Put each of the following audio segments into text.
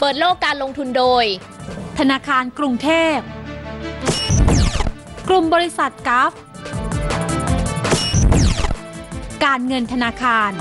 เปิดโลกการลงทุนโดยธนาคารกรุงเทพกลุ่มบริษัทกัฟการเงินธนาคาร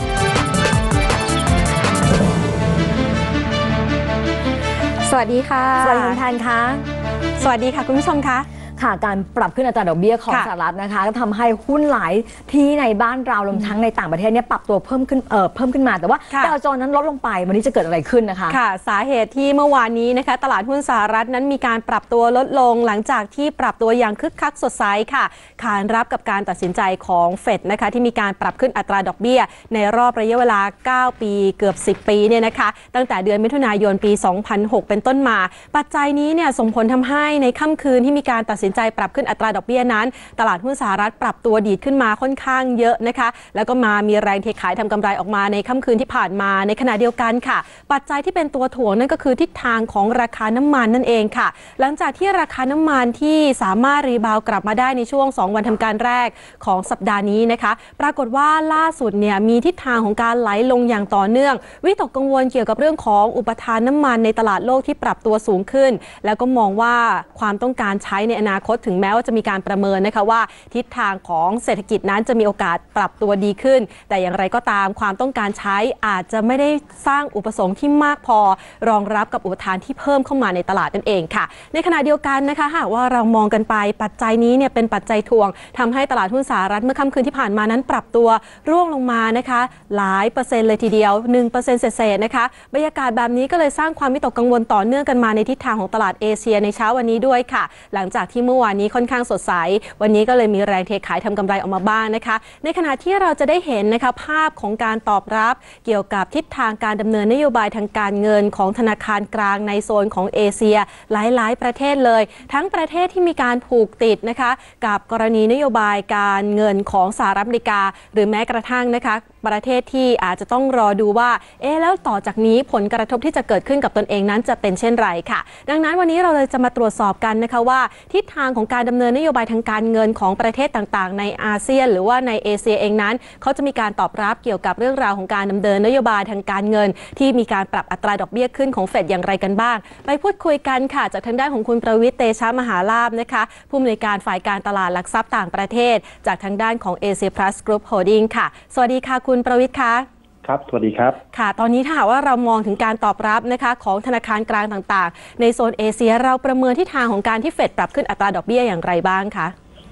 สวัสดีค่ะสวัสดีคุณแทนคะสวัสดีค่ะคุณผู้ชมคะค่ะการปรับขึ้นอัตราดอกเบี้ยของสหรัฐนะคะก็ทำให้หุ้นหลายที่ในบ้านเรารวมทั้งในต่างประเทศเนี่ยปรับตัวเพิ่มขึ้นมาแต่ว่าดาวโจนส์นั้นลดลงไปวันนี้จะเกิดอะไรขึ้นนะคะค่ะสาเหตุที่เมื่อวานนี้นะคะตลาดหุ้นสหรัฐนั้นมีการปรับตัวลดลงหลังจากที่ปรับตัวอย่างคึกคักสดใสค่ะขานรับกับการตัดสินใจของเฟดนะคะที่มีการปรับขึ้นอัตราดอกเบี้ยในรอบระยะเวลา9ปีเกือบ10ปีเนี่ยนะคะตั้งแต่เดือนมิถุนายนปี2006เป็นต้นมาปัจจัยนี้เนี่ยส่งผลทำให้ในค่ำคืนที่มีการตัดสินใจปรับขึ้นอัตราดอกเบี้ยนั้นตลาดหุ้นสหรัฐปรับตัวดีดขึ้นมาค่อนข้างเยอะนะคะแล้วก็มีแรงเทขายทำกำไรออกมาในค่ำคืนที่ผ่านมาในขณะเดียวกันค่ะปัจจัยที่เป็นตัวถ่วงนั่นก็คือทิศทางของราคาน้ำมันนั่นเองค่ะหลังจากที่ราคาน้ำมันที่สามารถรีบาวกลับมาได้ในช่วง2วันทำการแรกของสัปดาห์นี้นะคะปรากฏว่าล่าสุดเนี่ยมีทิศทางของการไหลลงอย่างต่อเนื่องวิตกกังวลเกี่ยวกับเรื่องของอุปทานน้ำมันในตลาดโลกที่ปรับตัวสูงขึ้นแล้วก็มองว่าความต้องการใช้ในอนาคตถึงแม้ว่าจะมีการประเมินนะคะว่าทิศทางของเศรษฐกิจนั้นจะมีโอกาสปรับตัวดีขึ้นแต่อย่างไรก็ตามความต้องการใช้อาจจะไม่ได้สร้างอุปสงค์ที่มากพอรองรับกับอุปทานที่เพิ่มเข้ามาในตลาดนั่นเองค่ะในขณะเดียวกันนะคะหากว่าเรามองกันไปปัจจัยนี้เนี่ยเป็นปัจจัยทวงทำให้ตลาดหุ้นสหรัฐเมื่อค่ำคืนที่ผ่านมานั้นปรับตัวร่วงลงมานะคะหลายเปอร์เซ็นต์เลยทีเดียว 1% เศษๆนะคะบรรยากาศแบบนี้ก็เลยสร้างความวิตกกังวลต่อเนื่องกันมาในทิศทางของตลาดเอเชียในเช้าวันนี้ด้วยค่ะหลังจากที่เมื่อวานนี้ค่อนข้างสดใสวันนี้ก็เลยมีแรงเทขายทำกำไรออกมาบ้างนะคะในขณะที่เราจะได้เห็นนะคะภาพของการตอบรับเกี่ยวกับทิศทางการดำเนินนโยบายทางการเงินของธนาคารกลางในโซนของเอเชียหลายๆประเทศเลยทั้งประเทศที่มีการผูกติดนะคะกับกรณีนโยบายการเงินของสหรัฐอเมริกาหรือแม้กระทั่งนะคะประเทศที่อาจจะต้องรอดูว่าแล้วต่อจากนี้ผลกระทบที่จะเกิดขึ้นกับตนเองนั้นจะเป็นเช่นไรค่ะดังนั้นวันนี้เราเลยจะมาตรวจสอบกันนะคะว่าทิศทางของการดำเนินนโยบายทางการเงินของประเทศต่างๆในอาเซียนหรือว่าในเอเชียเองนั้นเขาจะมีการตอบรับเกี่ยวกับเรื่องราวของการดำเนินนโยบายทางการเงินที่มีการปรับอัตราดอกเบี้ยขึ้นของเฟดอย่างไรกันบ้างไปพูดคุยกันค่ะจากทางด้านของคุณประวิตร เตชะมหาลาภนะคะผู้อำนวยการฝ่ายการตลาดหลักทรัพย์ต่างประเทศจากทางด้านของ Asia Plus Group Holding ค่ะสวัสดีค่ะคุณประวิตรค่ะครับสวัสดีครับค่ะตอนนี้ถ้าหากว่าเรามองถึงการตอบรับนะคะของธนาคารกลางต่างๆในโซนเอเชียเราประเมินทิศทางของการที่เฟดปรับขึ้นอัตราดอกเบี้ยอย่างไรบ้างคะ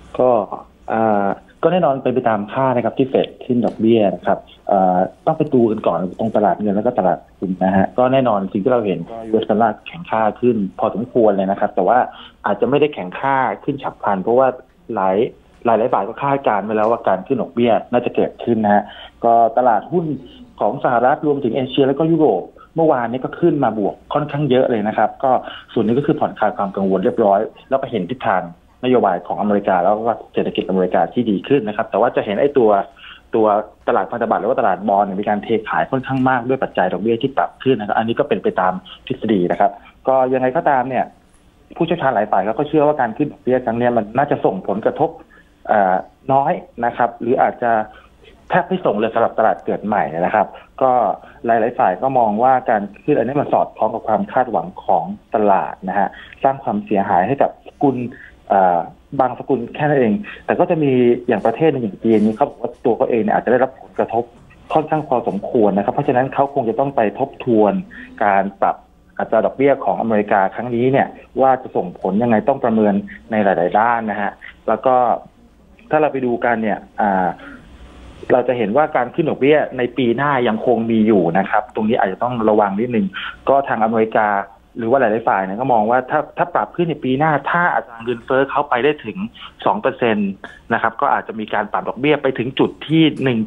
ก็แน่นอนเป็นไปตามค่านะครับที่เฟดขึ้นดอกเบี้ยนะครับต้องไปดูกันก่อนตรงตลาดเงินแล้วก็ตลาดทุนนะฮะก็แน่นอนสิ่งที่เราเห็นก็USดอลลาร์แข็งค่าขึ้นพอสมควรเลยนะครับแต่ว่าอาจจะไม่ได้แข็งค่าขึ้นฉับพลันเพราะว่าหลายฝ่ายก็คาดการณ์ไว้แล้วว่าการขึ้นดอกเบี้ยน่าจะเกิดขึ้นนะฮะก็ตลาดหุ้นของสหรัฐรวมถึงเอเชียแล้วก็ยุโรปเมื่อวานนี้ก็ขึ้นมาบวกค่อนข้างเยอะเลยนะครับก็ส่วนนี้ก็คือผ่อนคลายความกังวลเรียบร้อยแล้วก็เห็นทิศทางนโยบายของอเมริกาแล้วก็เศรษฐกิจอเมริกาที่ดีขึ้นนะครับแต่ว่าจะเห็นตัวตลาดพันธบัตรหรือว่าตลาดบอนด์มีการเทขายค่อนข้างมากด้วยปัจจัยดอกเบี้ยที่ปรับขึ้นนะครับอันนี้ก็เป็นไปตามทฤษฎีนะครับก็ยังไงก็ตามเนี่ยผู้เชี่ยวชาญหลายฝ่ายก็เชื่อว่าการขึ้นดอกเบี้ยครั้งนี้มันน่าจะส่งผลกระทบน้อยนะครับหรืออาจจะแทบไม่ส่งเลยสำหรับตลาดเกิดใหม่นะครับก็หลายฝ่ายก็มองว่าการขึ้นอันนี้มันสอดคล้องกับความคาดหวังของตลาดนะฮะสร้างความเสียหายให้กับสกุลบางสกุลแค่นั้นเองแต่ก็จะมีอย่างประเทศอย่างจีนนี้เขาบอกว่าตัวเขาเองเนี่ยอาจจะได้รับผลกระทบค่อนข้างพอสมควรนะครับเพราะฉะนั้นเขาคงจะต้องไปทบทวนการปรับอัตราดอกเบี้ยของอเมริกาครั้งนี้เนี่ยว่าจะส่งผลยังไงต้องประเมินในหลายๆด้านนะฮะแล้วก็ถ้าเราไปดูกันเนี่ยเราจะเห็นว่าการขึ้นดอกเบี้ยในปีหน้ายังคงมีอยู่นะครับตรงนี้อาจจะต้องระวังนิดนึงก็ทางอเมริกาหรือว่าหลายๆฝ่ายเนี่ยก็มองว่าถ้าปรับขึ้นในปีหน้าถ้าอัตราเงินเฟ้อเข้าไปได้ถึง 2% นะครับก็อาจจะมีการปรับดอกเบี้ยไปถึงจุดที่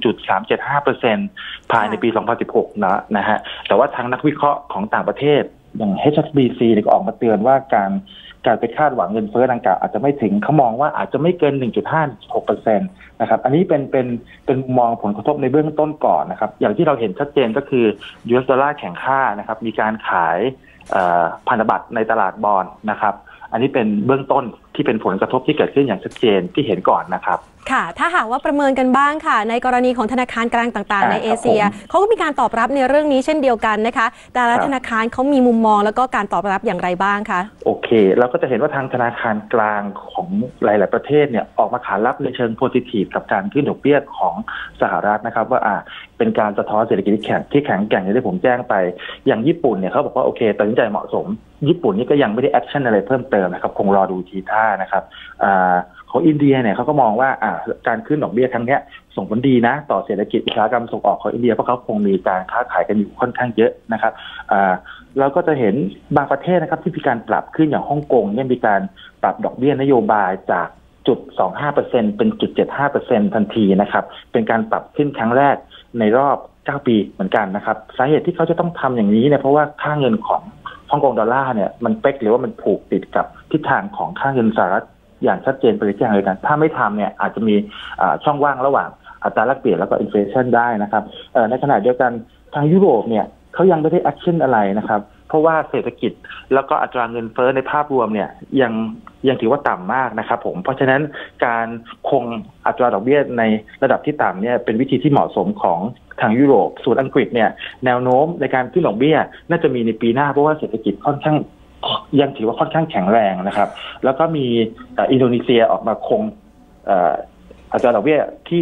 1.375% ภายในปี 2016 นะฮะแต่ว่าทางนักวิเคราะห์ของต่างประเทศอย่าง HSBC ก็ออกมาเตือนว่าการไปคาดหวังเงินเฟ้อดังกล่าวอาจจะไม่ถึงเขามองว่าอาจจะไม่เกิน 1.56% นะครับอันนี้เป็นมองผลกระทบในเบื้องต้นก่อนนะครับอย่างที่เราเห็นชัดเจนก็คือ US ดอลลาร์แข็งค่านะครับมีการขายพันธบัตรในตลาดบอนด์นะครับอันนี้เป็นเบื้องต้นที่เป็นผลกระทบที่เกิดขึ้นอย่างชัดเจนที่เห็นก่อนนะครับค่ะถ้าหากว่าประเมินกันบ้างค่ะในกรณีของธนาคารกลางต่างๆในเอเชียเขาก็มีการตอบรับในเรื่องนี้เช่นเดียวกันนะคะแต่ละธนาคารเขามีมุมมองแล้วก็การตอบรับอย่างไรบ้างคะโอเคเราก็จะเห็นว่าทางธนาคารกลางของหลายๆประเทศเนี่ยออกมาขานรับในเชิงโพซิทีฟกับการขึ้นดอกเบี้ยของสหรัฐนะครับว่าเป็นการสะท้อนเศรษฐกิจที่แข็งแกร่งอย่างที่ผมแจ้งไปอย่างญี่ปุ่นเนี่ยเขาบอกว่าโอเคตัดสินใจเหมาะสมญี่ปุ่นนี่ก็ยังไม่ได้แอคชั่นอะไรเพิ่มเติมนะครับคงรอดูทีท่านะครับของอินเดียเนี่ยเขาก็มองว่าการขึ้นดอกเบี้ยครั้งนี้ส่งผลดีนะต่อเศรษฐกิจอุตสาหกรรมส่งออกของอินเดียเพราะเขาคงมีการค้าขายกันอยู่ค่อนข้างเยอะนะครับเราก็จะเห็นบางประเทศนะครับที่มีการปรับขึ้นอย่างฮ่องกงเนี่ยมีการปรับดอกเบี้ยนโยบายจาก0.25% เป็น 0.75% ทันทีนะครับเป็นการปรับขึ้นครั้งแรกในรอบ9 ปีเหมือนกันนะครับสาเหตุที่เขาจะต้องทำอย่างนี้เนี่ยเพราะว่าค่าเงินของฮ่องกงดอลลาร์เนี่ยมันเป๊กหรือว่ามันผูกติดกับทิศทางของค่าเงินสหรัฐอย่างชัดเจนไปเลยที่อย่างเดียวกันถ้าไม่ทำเนี่ยอาจจะมีช่องว่างระหว่างอัตราแลกเปลี่ยนแล้วก็อินเฟลชันได้นะครับในขณะเดียวกันทางยุโรปเนี่ยเขายังไม่ได้แอคชั่นอะไรนะครับเพราะว่าเศรษฐกิจแล้วก็อัตราเงินเฟ้อในภาพรวมเนี่ยยังถือว่าต่ำมากนะครับผมเพราะฉะนั้นการคงอัตราดอกเบี้ยในระดับที่ต่ำเนี่ยเป็นวิธีที่เหมาะสมของทางยุโรปส่วนอังกฤษเนี่ยแนวโน้มในการขึ้นดอกเบี้ยน่าจะมีในปีหน้าเพราะว่าเศรษฐกิจค่อนข้างยังถือว่าค่อนข้างแข็งแรงนะครับแล้วก็มีอินโดนีเซียออกมาคงอัตราดอกเบี้ยที่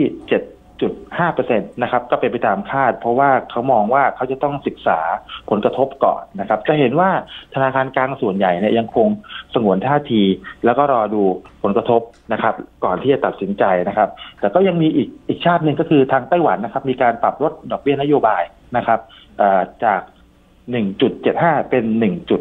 7.5% นะครับก็เป็นไปตามคาดเพราะว่าเขามองว่าเขาจะต้องศึกษาผลกระทบก่อนนะครับจะเห็นว่าธนาคารกลางส่วนใหญ่เนี่ยยังคงสงวนท่าทีแล้วก็รอดูผลกระทบนะครับก่อนที่จะตัดสินใจนะครับแต่ก็ยังมีอีกชาติหนึ่งก็คือทางไต้หวันนะครับมีการปรับลดดอกเบี้ยนโยบายนะครับจาก 1.75 เป็น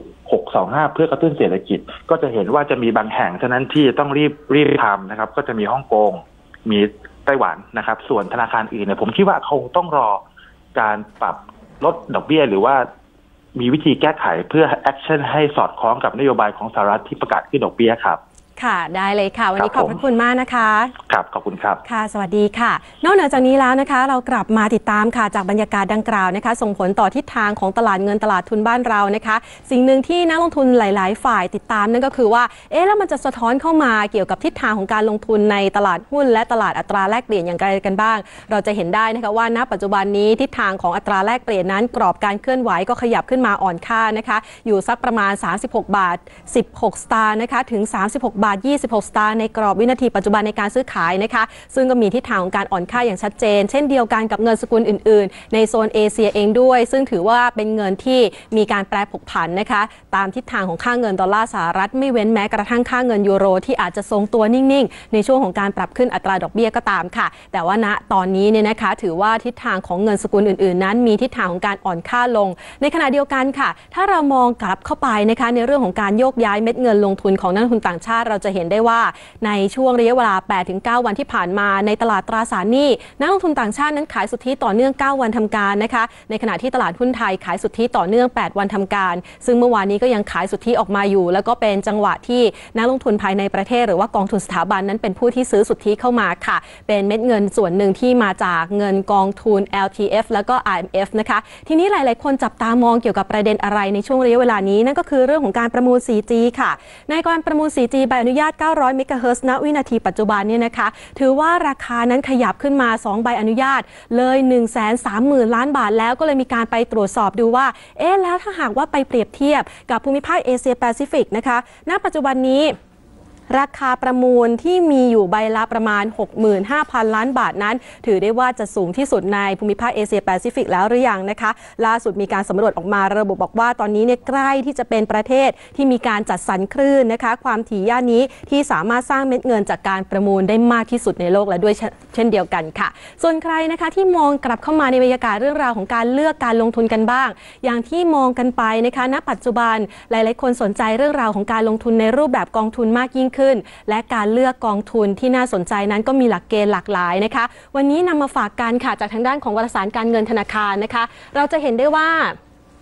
1.625 เพื่อกระตุ้นเศรษฐกิจก็จะเห็นว่าจะมีบางแห่งเท่านั้นที่ต้องรีบทำนะครับก็จะมีฮ่องกงมีไต้หวันนะครับส่วนธนาคารอื่นเนี่ยผมคิดว่าคงต้องรอการปรับลดดอกเบี้ยหรือว่ามีวิธีแก้ไขเพื่อแอคชั่นให้สอดคล้องกับนโยบายของสหรัฐที่ประกาศขึ้นดอกเบี้ยครับค่ะได้เลยค่ะวันนี้ขอบพระคุณมากนะคะครับขอบคุณครับค่ะสวัสดีค่ะนอกเหนือจากนี้แล้วนะคะเรากลับมาติดตามค่ะจากบรรยากาศดังกล่าวนะคะส่งผลต่อทิศทางของตลาดเงินตลาดทุนบ้านเรานะคะสิ่งหนึ่งที่นักลงทุนหลายๆฝ่ายติดตามนั่นก็คือว่าแล้วมันจะสะท้อนเข้ามาเกี่ยวกับทิศทางของการลงทุนในตลาดหุ้นและตลาดอัตราแลกเปลี่ยนอย่างไรกันบ้างเราจะเห็นได้นะคะว่าณปัจจุบันนี้ทิศทางของอัตราแลกเปลี่ยนนั้นกรอบการเคลื่อนไหวก็ขยับขึ้นมาอ่อนค่านะคะอยู่สักประมาณ36 บาท 16 สตางค์นะคะถึง36 บาท 26 สตางค์ในกรอบวินาทีปัจจุบันในการซื้อขายนะคะซึ่งก็มีทิศทางของการอ่อนค่าอย่างชัดเจนเช่นเดียวกันกับเงินสกุลอื่นๆในโซนเอเชียเองด้วยซึ่งถือว่าเป็นเงินที่มีการแปรผกผันนะคะตามทิศทางของค่าเงินดอลลาร์สหรัฐไม่เว้นแม้กระทั่งค่าเงินยูโรที่อาจจะทรงตัวนิ่งๆในช่วงของการปรับขึ้นอัตราดอกเบี้ยก็ตามค่ะแต่ว่าณตอนนี้เนี่ยนะคะถือว่าทิศทางของเงินสกุลอื่นๆนั้นมีทิศทางของการอ่อนค่าลงในขณะเดียวกันค่ะถ้าเรามองกลับเข้าไปนะคะในเรื่องของการโยกย้ายเม็ดเงินลงทุนของนักลงทุนต่างชาติเราจะเห็นได้ว่าในช่วงระยะเวลา 8-9 วันที่ผ่านมาในตลาดตราสารหนี้นักลงทุนต่างชาตินั้นขายสุทธิต่อเนื่อง9 วันทำการนะคะในขณะที่ตลาดหุ้นไทยขายสุทธิต่อเนื่อง8 วันทำการซึ่งเมื่อวานนี้ก็ยังขายสุทธิออกมาอยู่แล้วก็เป็นจังหวะที่นักลงทุนภายในประเทศหรือว่ากองทุนสถาบันนั้นเป็นผู้ที่ซื้อสุทธิเข้ามาค่ะเป็นเม็ดเงินส่วนหนึ่งที่มาจากเงินกองทุน LTF แล้วก็ IMF นะคะทีนี้หลายๆคนจับตามองเกี่ยวกับประเด็นอะไรในช่วงระยะเวลานี้นั่นก็คือเรื่องของการประมูล 4G ค่ะในการประมูล 4G ใบอนุญาต900 เมกะเฮิรตซ์ณวินาทีปัจจุบันเนี่ยนะคะถือว่าราคานั้นขยับขึ้นมา2ใบอนุญาตเลย 130,000 ล้านบาทแล้วก็เลยมีการไปตรวจสอบดูว่าแล้วถ้าหากว่าไปเปรียบเทียบกับภูมิภาคเอเชียแปซิฟิกนะคะณปัจจุบันนี้ราคาประมูลที่มีอยู่ใบละประมาณ 65,000 ล้านบาทนั้นถือได้ว่าจะสูงที่สุดในภูมิภาคเอเชียแปซิฟิกแล้วหรือยังนะคะล่าสุดมีการสำรวจออกมาระบุบอกว่าตอนนี้เนี่ยใกล้ที่จะเป็นประเทศที่มีการจัดสรรคลื่นนะคะความถี่ย่านนี้ที่สามารถสร้างเม็ดเงินจากการประมูลได้มากที่สุดในโลกและด้วยเช่นเดียวกันค่ะส่วนใครนะคะที่มองกลับเข้ามาในบรรยากาศเรื่องราวของการเลือกการลงทุนกันบ้างอย่างที่มองกันไปนะคะณปัจจุบันหลายๆคนสนใจเรื่องราวของการลงทุนในรูปแบบกองทุนมากยิ่งขึ้นและการเลือกกองทุนที่น่าสนใจนั้นก็มีหลักเกณฑ์หลากหลายนะคะวันนี้นำมาฝากกันค่ะจากทางด้านของวารสารการเงินธนาคารนะคะเราจะเห็นได้ว่า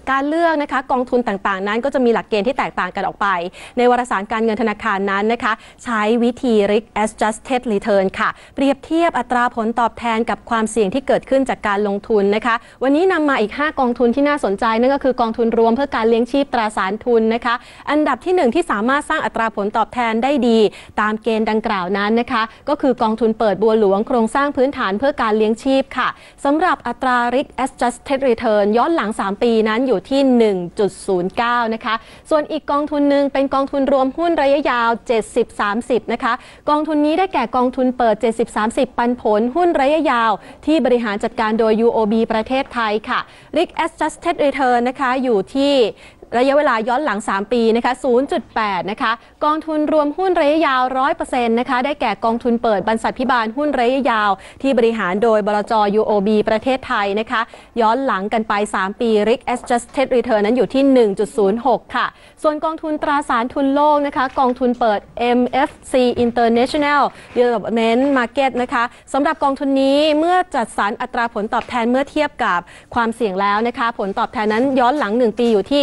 การเลือกนะคะกองทุนต่างๆนั้นก็จะมีหลักเกณฑ์ที่แตกต่างกันออกไปในวารสารการเงินธนาคารนั้นนะคะใช้วิธี Risk Adjusted Return ค่ะเปรียบเทียบอัตราผลตอบแทนกับความเสี่ยงที่เกิดขึ้นจากการลงทุนนะคะวันนี้นำมาอีก5กองทุนที่น่าสนใจนั่นก็คือกองทุนรวมเพื่อการเลี้ยงชีพตราสารทุนนะคะอันดับที่1ที่สามารถสร้างอัตราผลตอบแทนได้ดีตามเกณฑ์ดังกล่าวนั้นนะคะก็คือกองทุนเปิดบัวหลวงโครงสร้างพื้นฐานเพื่อการเลี้ยงชีพค่ะสำหรับอัตรา Risk Adjusted Return ย้อนหลัง3ปีนั้นอยู่ที่ 1.09 นะคะส่วนอีกกองทุนหนึ่งเป็นกองทุนรวมหุ้นระยะยาว 70-30 นะคะกองทุนนี้ได้แก่กองทุนเปิด 70-30 ปันผลหุ้นระยะยาวที่บริหารจัดการโดย UOB ประเทศไทยค่ะ Risk Adjusted Return นะคะอยู่ที่ระยะเวลาย้อนหลัง3ปีนะคะ 0.8 นะคะกองทุนรวมหุ้นระยะยาว 100% นะคะได้แก่กองทุนเปิดบรรษัทพิบาลหุ้นระยะยาวที่บริหารโดยบลจ. UOB ประเทศไทยนะคะย้อนหลังกันไป3ปี Risk Adjusted Return นั้นอยู่ที่ 1.06 ค่ะส่วนกองทุนตราสารทุนโลกนะคะกองทุนเปิด MFC International Development Market นะคะสำหรับกองทุนนี้เมื่อจัดสรรอัตราผลตอบแทนเมื่อเทียบกับความเสี่ยงแล้วนะคะผลตอบแทนนั้นย้อนหลัง1ปีอยู่ที่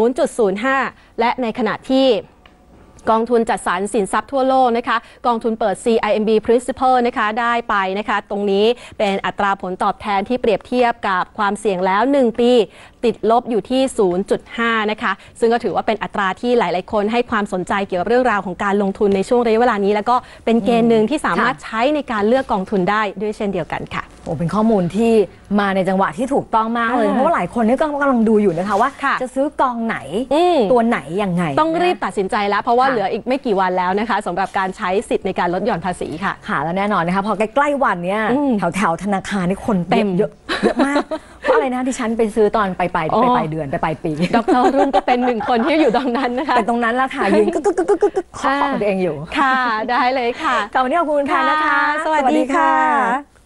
0.05 และในขณะที่กองทุนจัดสรรสินทรัพย์ทั่วโลกนะคะกองทุนเปิด CIMB Principal นะคะได้ไปนะคะตรงนี้เป็นอัตราผลตอบแทนที่เปรียบเทียบกับความเสี่ยงแล้ว1ปีติดลบอยู่ที่ 0.5 นะคะซึ่งก็ถือว่าเป็นอัตราที่หลายๆคนให้ความสนใจเกี่ยวกับเรื่องราวของการลงทุนในช่วงระยะเวลานี้แล้วก็เป็นเกณฑ์หนึ่งที่สามารถใช้ในการเลือกกองทุนได้ด้วยเช่นเดียวกันค่ะโอ้เป็นข้อมูลที่มาในจังหวะที่ถูกต้องมากเลยเพราะว่าหลายคนนี่ก็กำลังดูอยู่นะคะว่าจะซื้อกองไหนตัวไหนยังไงต้องรีบตัดสินใจแล้วเพราะว่าเหลืออีกไม่กี่วันแล้วนะคะสำหรับการใช้สิทธิ์ในการลดหย่อนภาษีค่ะค่ะแล้วแน่นอนนะคะพอใกล้ๆวันเนี้ยแถวธนาคารนี่คนเต็มเยอะมากเพราะอะไรนะที่ฉันไปซื้อตอนปลายเดือนปลายปีดร.รุ่งก็เป็นหนึ่งคนที่อยู่ตรงนั้นนะคะเป็นตรงนั้นละค่ะยืนกึกขอของตัวเองอยู่ค่ะได้เลยค่ะวันนี้ขอบคุณค่ะนะคะสวัสดีค่ะ